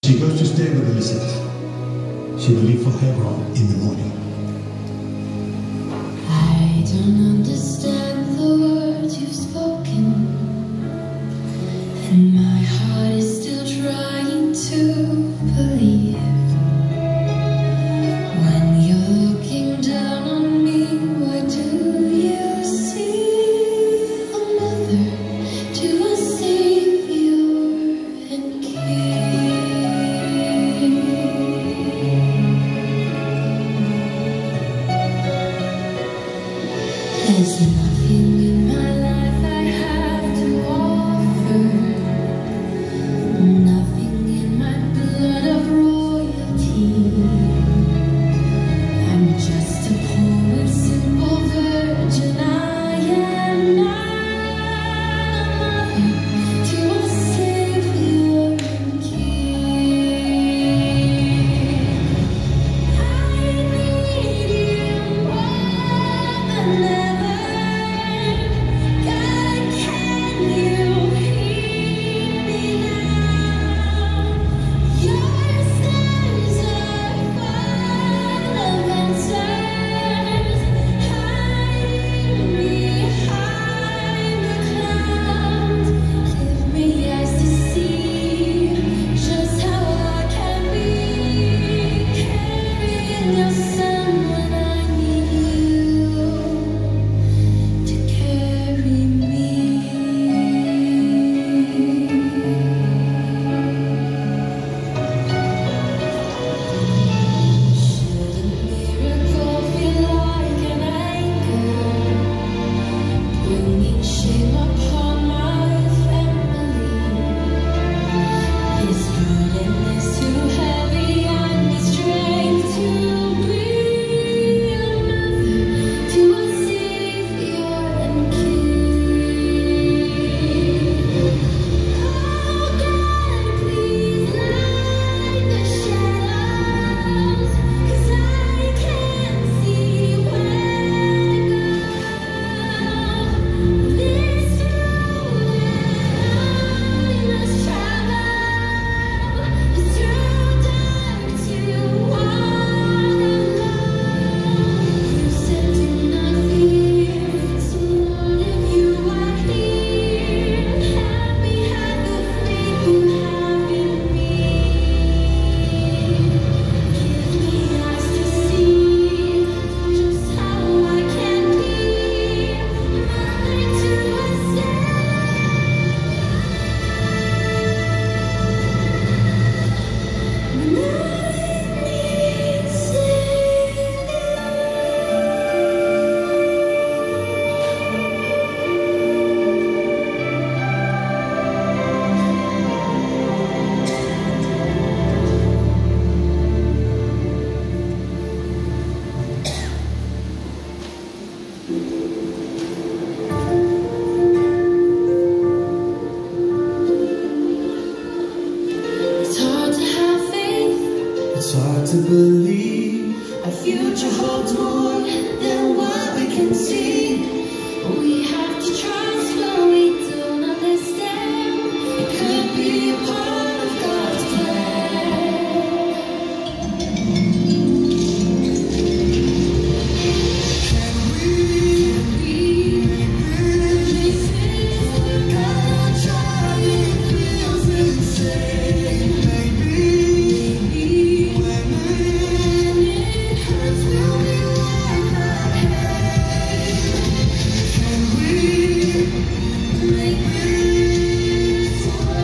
She goes to stay with Elizabeth. She will leave for Hebron in the morning. I don't understand the words you've spoken, and my heart is still trying to believe. When you're looking down on me, why do you see a mother to a savior and king? There's nothing in my life I have to offer, nothing in my blood of royalty. I'm just a poor and simple virgin. I am not a mother to a savior and king. I need you more than ever. God, can you hear me now? Your stars are full of answers, hiding behind the clouds. Give me eyes to see just how I can be, carrying your son when I need you to carry me. Should a miracle feel like an anchor, bringing shame upon my family? This burden is too heavy, I need strength to be a mother to a savior and king. Oh God, please light the shadows, 'cause I can't see where to go. This road that I must travel is too dark to walk alone. You said do not fear, so Lord, if you are here, help me have the faith you have in me. Give me eyes to see just how I can be mother to a It's hard to have faith. It's hard to believe. Our future holds more than what we can see. We have to trust what we don't understand. It could be a part of God's plan. Can we? This is what God trying feels insane. Maybe when it hurts, we'll be like that. Can we make this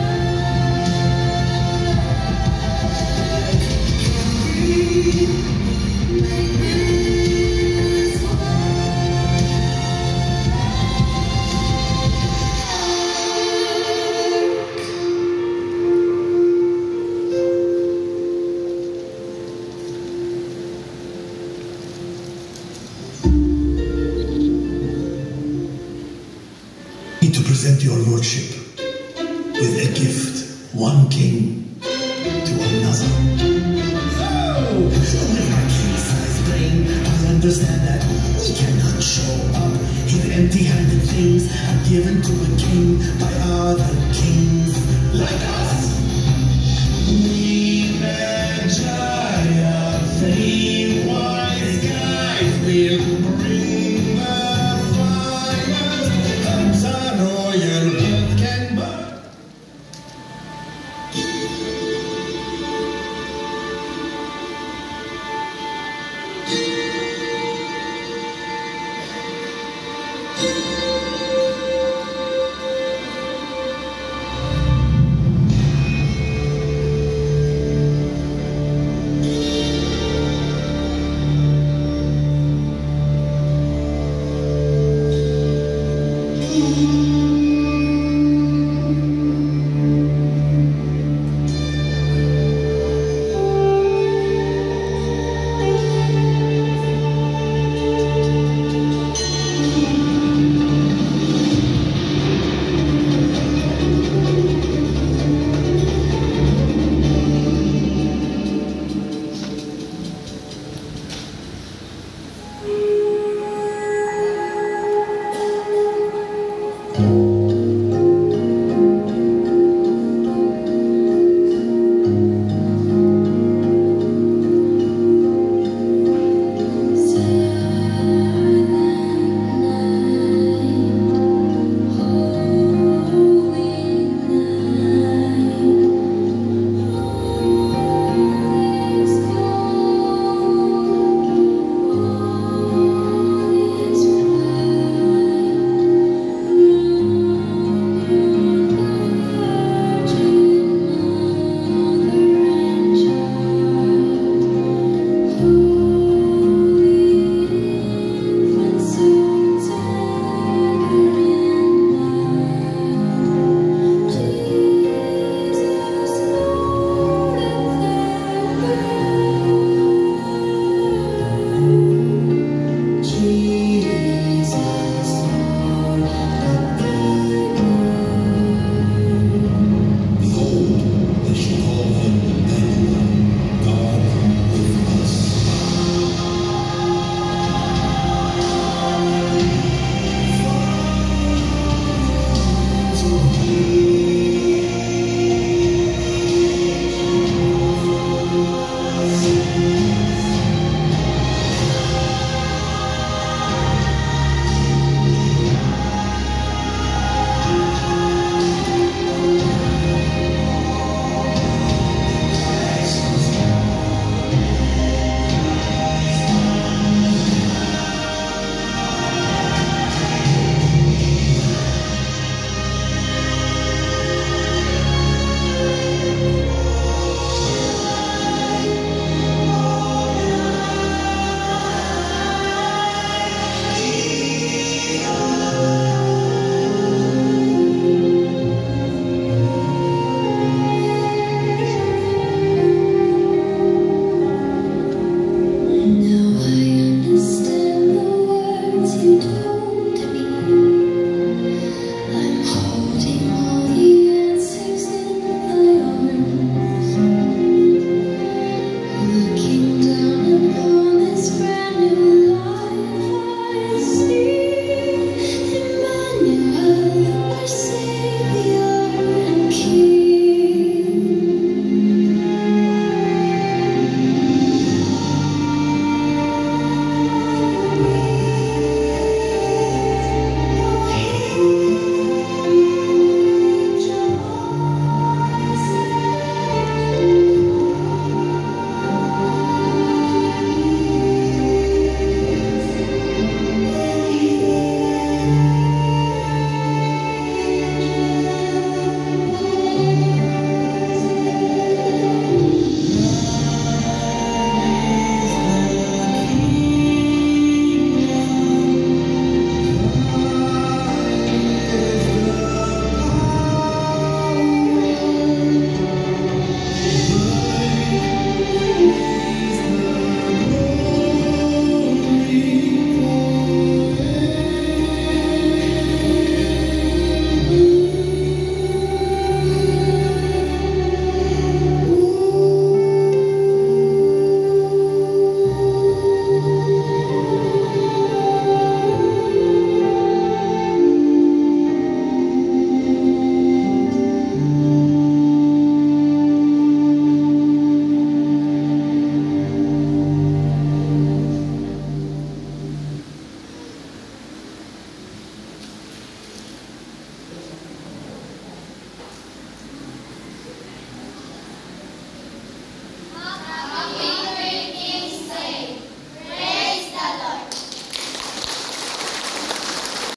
work? Can we make this To present your lordship with a gift, one king to another. With my king-sized brain, I understand that we cannot show up. Here empty-handed things are given to a king.